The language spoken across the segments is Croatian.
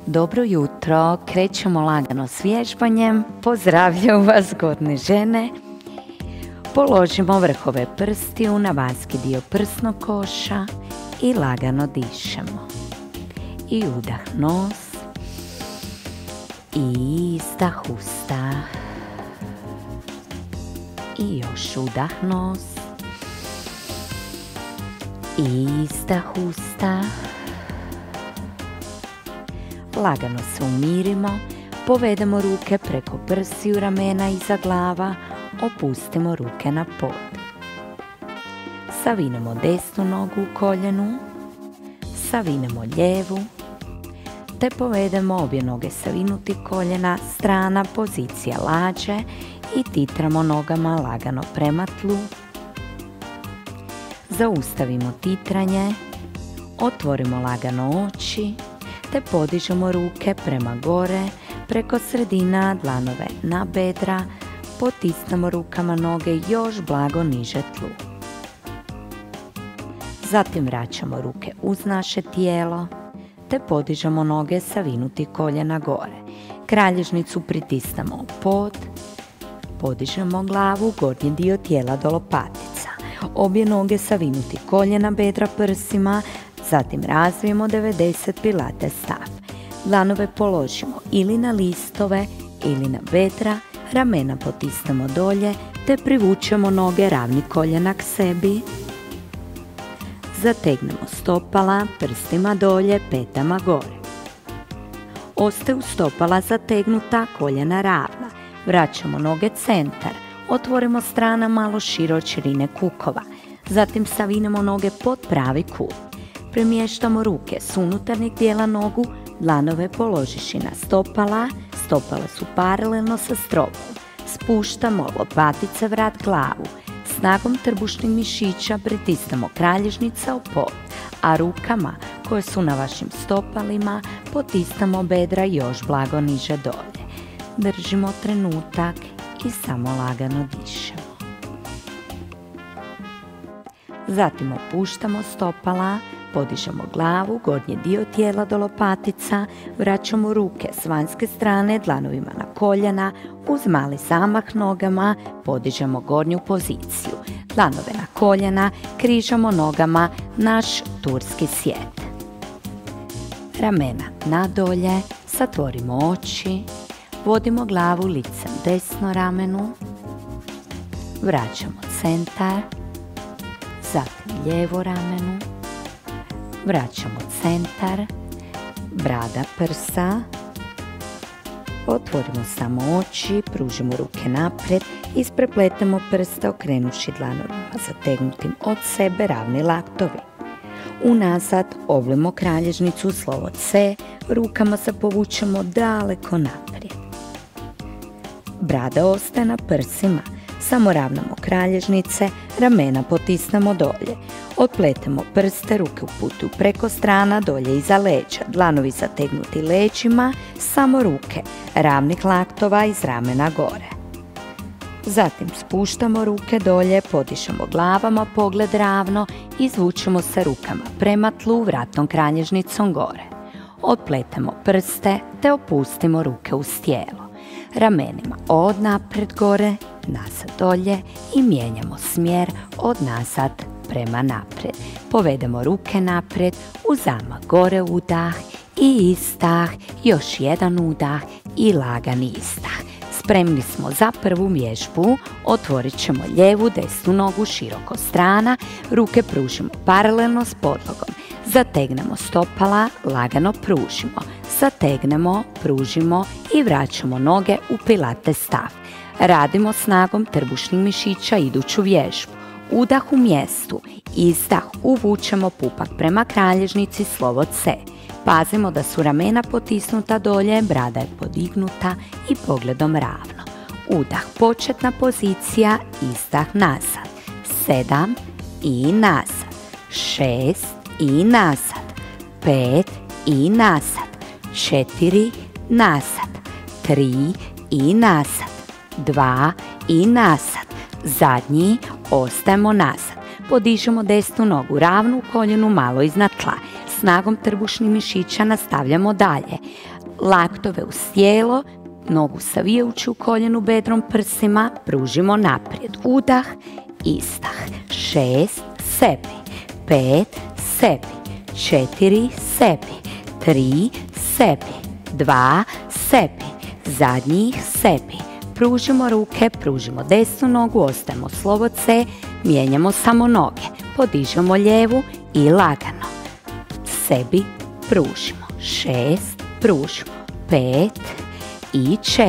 Dobro jutro, krećemo lagano s vježbanjem. Pozdravljaju vas zgodne žene. Položimo vrhove prstiju na vanjski dio prsnog koša i lagano dišemo. I udah nos i izdah usta. I još udah nos i izdah usta. Lagano se umirimo, povedemo ruke preko prstiju ramena iza glava, opustimo ruke na pod. Savinemo desnu nogu u koljenu, savinemo lijevu, te povedemo obje noge savinuti koljena, strana pozicija lađe i titramo nogama lagano prema tlu. Zaustavimo titranje, otvorimo lagano oči, te podižemo ruke prema gore, preko sredina, dlanove na bedra, potisnemo rukama noge još blago niže tlu. Zatim vraćamo ruke uz naše tijelo, te podižemo noge savinuti koljena gore. Kralježnicu pritisnemo u pod, podižemo glavu, gornji dio tijela do lopatica. Obje noge savinuti koljena bedra prsima, zatim razvijemo 90 pilates stav. Dlanove položimo ili na listove ili na bedra, ramena potisnemo dolje te privučemo noge ravni koljena k sebi. Zategnemo stopala, prstima dolje, petama gore. Ostaju stopala zategnuta, koljena ravna. Vraćamo noge centar, otvorimo strana malo šire od širine kukova. Zatim savinemo noge pod pravi kut. Premještamo ruke s unutarnjeg dijela nogu, dlanove položiši na stopala, stopala su paralelno sa stropom. Spuštamo lopatice, vrat, glavu. Snagom trbušnih mišića pritisnemo kralježnica u pod, a rukama koje su na vašim stopalima potisnemo bedra još blago niže dolje. Držimo trenutak i samo lagano dišemo. Zatim opuštamo stopala, podižemo glavu, gornji dio tijela do lopatica, vraćamo ruke s vanjske strane dlanovima na koljena, uz mali zamah nogama podižemo gornju poziciju. Dlanove na koljena, križamo nogama naš turski sjet. Ramena nadolje, zatvorimo oči, vodimo glavu licem desno ramenu, vraćamo centar, zatim lijevo ramenu, vraćamo centar, brada prsa, otvorimo samo oči, pružimo ruke naprijed, isprepletemo prste okrenuši dlanovima zategnutim od sebe ravni laktovi. Unazad oblimo kralježnicu slovo C, rukama se povučemo daleko naprijed. Brada ostaje na prsima, samo ravnamo kralježnice, ramena potisnemo dolje. Otpletemo prste, ruke uputuju preko strana, dolje iza leđa, dlanovi zategnuti leđima, samo ruke, ravnih laktova iz ramena gore. Zatim spuštamo ruke dolje, podižemo glavama, pogled ravno, izvučemo se rukama prema tlu, vratnom kralježnicom gore. Otpletemo prste te opustimo ruke uz tijelo. Ramenima od naprijed gore, nazad dolje i mijenjamo smjer od nazad prema naprijed. Povedemo ruke naprijed, u zamah gore udah i izdah, još jedan udah i lagani izdah. Spremni smo za prvu vježbu, otvorit ćemo lijevu, desnu nogu široko strana, ruke pružimo paralelno s podlogom. Zategnemo stopala, lagano pružimo. Zategnemo, pružimo i vraćamo noge u pilates stav. Radimo snagom trbušnih mišića iduću vježbu. Udah u mjestu, izdah, uvučemo pupak prema kralježnici slovo C. Pazimo da su ramena potisnuta dolje, brada je podignuta i pogledom ravno. Udah, početna pozicija, izdah nazad. 7 i nazad. 6 i nazad. 5 i nazad. 4 nazad. 3 i nazad. 2 i nazad. Zadnji, ostajemo nazad. Podižemo desnu nogu ravnu u koljenu malo iznad tla. Snagom trbušnih mišića nastavljamo dalje. laktove uz tijelo, nogu savijajući u koljenu bedrom prsima, pružimo naprijed. Udah, izdah. 6, sebi. 5, sebi. 4, sebi. 3, sebi. 2, sebi. Zadnji, sebi. Pružimo ruke, pružimo desnu nogu, ostajemo slovo C, mijenjamo samo noge. Podižemo lijevu i lagano. Sebi, pružimo. 6, pružimo. 5 i 4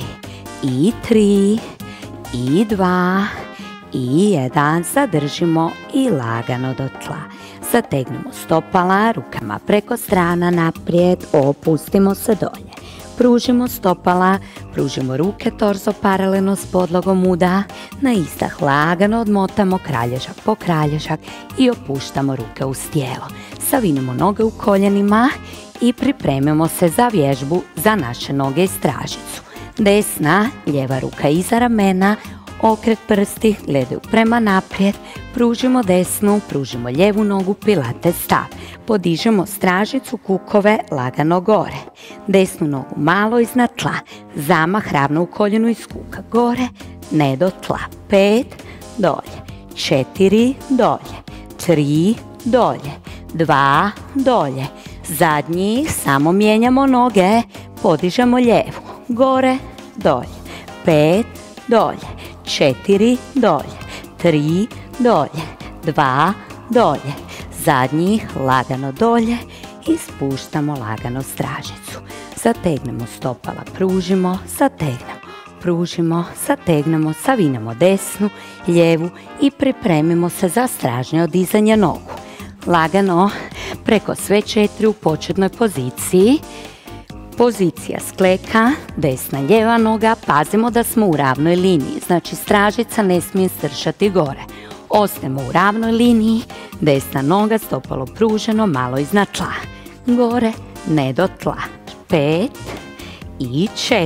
i 3 i 2 i 1. Zadržimo i lagano do tla. Zategnemo stopala, rukama preko strana naprijed, opustimo se dolje. Pružimo stopala, pružimo ruke, torzo paralelno s podlogom, udah. Na izdah lagano odmotamo kralježak po kralježak i opuštamo ruke uz tijelo. Savinemo noge u koljenima i pripremimo se za vježbu za naše noge i stražicu. Desna, lijeva ruka iza ramena, okret prsti gledaju prema naprijed, pružimo desnu, pružimo lijevu nogu, pilates stav. Podižemo stražicu, kukove lagano gore. Desnu nogu malo iznad tla, zamah ravno u koljenu iz kuka gore, ne do tla. 5, dolje. 4, dolje. 3, dolje. 2, dolje. Zadnji, samo mijenjamo noge, podižemo lijevu, gore, dolje. 5, dolje. 4, dolje. 3, dolje. 2, dolje. Zadnji, lagano dolje i spuštamo lagano stražicu. Zategnemo stopala, pružimo, zategnemo, pružimo, zategnemo, savinemo desnu, lijevu i pripremimo se za stražnje dizanje nogu. Lagano preko sve 4 u početnoj poziciji. Pozicija skleka, desna lijeva noga, pazimo da smo u ravnoj liniji, znači stražica ne smije stršati gore. Ostajemo u ravnoj liniji, desna noga, stopalo pruženo, malo iznad tla. Gore, ne do tla. 5 i 4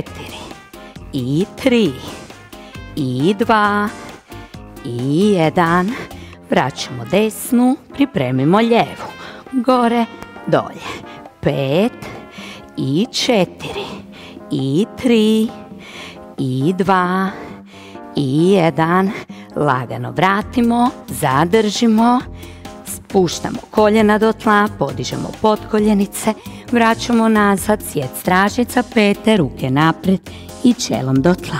i 3 i 2 i 1. Vraćamo desnu, pripremimo lijevu. Gore, dolje. 5 i 4 i 3 i 2 i 1. Lagano vratimo, zadržimo, spuštamo koljena do tla, podižemo potkoljenice, vraćamo nazad, sjed stražica, pete, ruke naprijed i čelom do tla.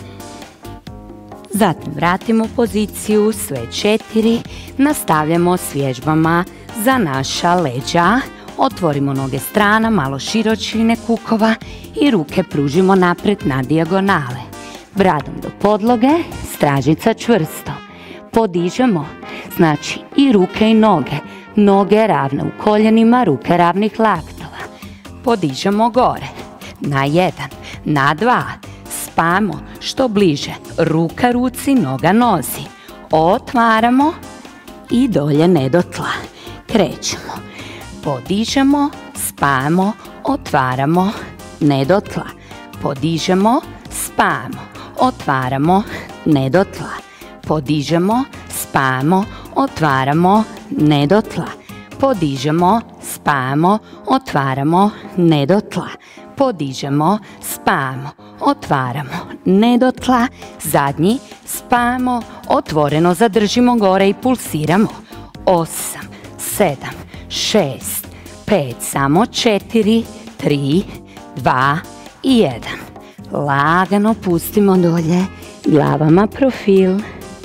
Zatim vratimo poziciju, sve 4, nastavljamo s vježbama za naša leđa. Otvorimo noge strana, malo širočine kukova i ruke pružimo naprijed na dijagonale. Bradom do podloge, stražica čvrsto. Podižemo, znači i ruke i noge. Noge ravne u koljenima, ruke ravnih laktova. Podižemo gore, na 1, na 2. Spajamo što bliže, ruka ruci, noga nozi. Otvaramo i dolje ne do tla. Krećemo. Podižemo, spajamo, otvaramo, ne do tla. Podižemo, spajamo, otvaramo, ne do tla. Podižemo, spajamo, otvaramo, ne do tla. Podižemo, spajamo, otvaramo, ne do tla. Podižemo, spajamo, otvaramo, ne do tla. Zadnji, spajamo, otvoreno zadržimo gore i pulsiramo. 8, 7, 6, 5, samo 4, 3, 2 i 1. Lagano pustimo dolje, glavama profil.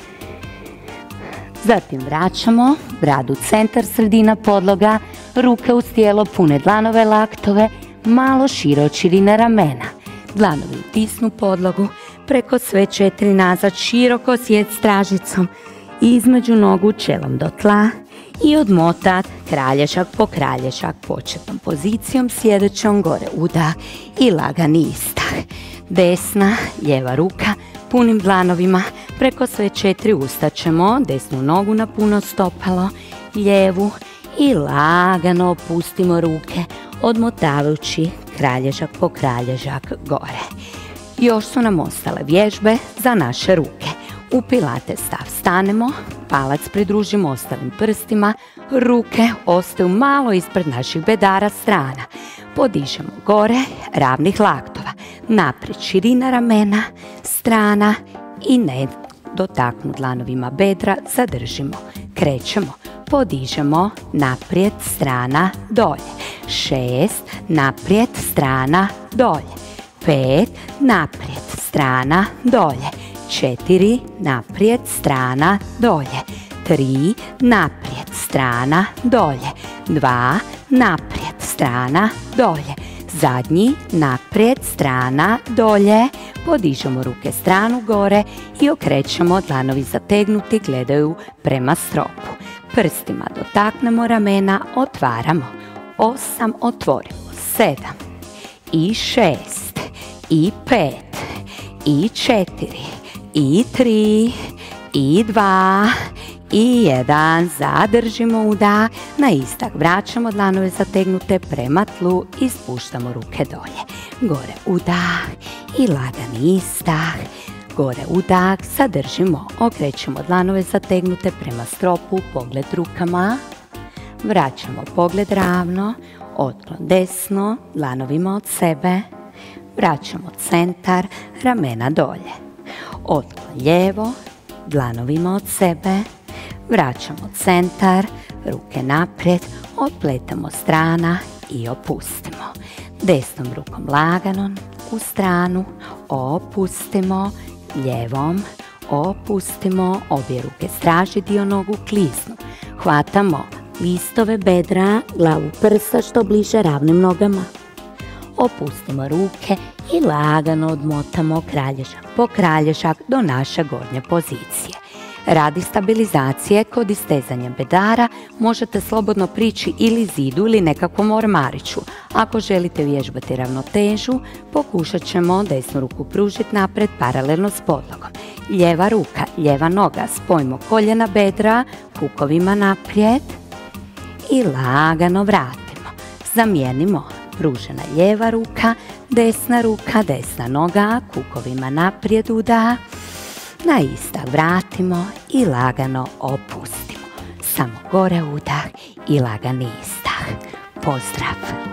Zatim vraćamo, bradu centar, sredina podloga, ruke uz tijelo, pune dlanove laktove, malo širina ramena. Dlanovi utisnu podlogu, preko sve 4 nazad, široko sjed stražicom, između nogu čelom do tla i odmotat kralježak po kralježak početnom pozicijom, sjedećom gore udah i lagani izdah. Desna, lijeva ruka, punim dlanovima, preko sve 4 ustaćemo, desnu nogu na puno stopalo, lijevu i lagano opustimo ruke, odmotavajući kralježak po kralježak gore. Još su nam ostale vježbe za naše ruke. U pilates stav stanemo, palac pridružimo ostalim prstima, ruke ostaju malo ispred naših bedara strana. Podižemo gore, ravnih laktova, naprijed širina ramena, strana i ne dotaknu dlanovima bedra, zadržimo. Krećemo, podižemo, naprijed, strana, dolje. 6, naprijed, strana, dolje. 5, naprijed, strana, dolje. 4, naprijed, strana, dolje. 3, naprijed, strana, dolje. 2, naprijed, strana, dolje. Zadnji, naprijed, strana, dolje. Podižemo ruke stranu gore i okrećemo, dlanovi zategnuti, gledaju prema stropu. Prstima dotaknemo ramena, otvaramo. 8, otvorimo. 7 i 6 i 5 i 4 i 3 i 2 i 1. Zadržimo udah. Na istak vraćamo dlanove zategnute prema tlu i spuštamo ruke dolje. Gore udah i lagani istak. Gore udah, zadržimo, okrećemo dlanove zategnute prema stropu, pogled rukama. Vraćamo pogled ravno, otklon desno, dlanovima od sebe. Vraćamo centar, ramena dolje. Otklon lijevo, dlanovima od sebe. Vraćamo centar, ruke naprijed, otpletamo strana i opustimo. Desnom rukom lagano u stranu, opustimo, lijevom, opustimo, obje ruke straži dio nogu, kliznu. Hvatamo listove bedra, glavu prsa što bliže ravnim nogama. Opustimo ruke i lagano odmotamo kralježak po kralježak do naše gornje pozicije. Radi stabilizacije kod istezanja bedara možete slobodno prići ili zidu ili nekakvom ormariću. Ako želite vježbati ravnotežu, pokušat ćemo desnu ruku pružiti naprijed paralelno s podlogom. Lijeva ruka, lijeva noga, spojimo koljena bedra, kukovima naprijed i lagano vratimo. Zamijenimo pružena lijeva ruka, desna noga, kukovima naprijed udah. Na istak vratimo i lagano opustimo. Samo gore udah i lagani istak. Pozdrav!